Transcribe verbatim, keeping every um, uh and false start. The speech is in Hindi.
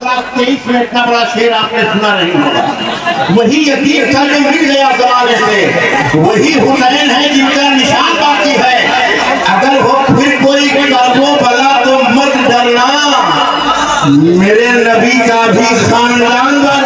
तेईस में इतना बड़ा शेर आपने सुना नहीं होगा। वही यतीम था जो मिल गया जमाने से, वही हुसैन है जिनका निशान बाकी है। अगर हो फिर कोई कर्मो भला तो मत डरना, मेरे नबी का भी खानदान